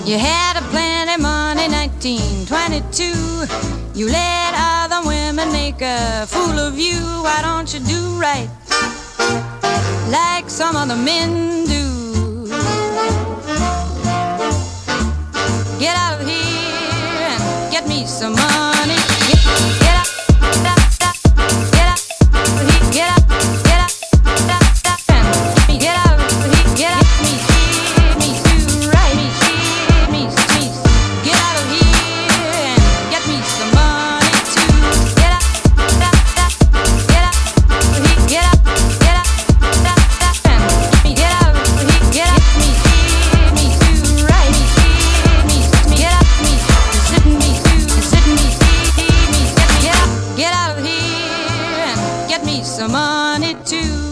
You had a plenty money, 1922. You let other women make a fool of you. Why don't you do right like some other men do? Get out of here and get me some money. Get out, get out, get out, get out, get out, get me do right. Get out of here and get me some money too. Get out, get out, get out, get out, get out, get me do right. Get out, get out of here and get me some money too.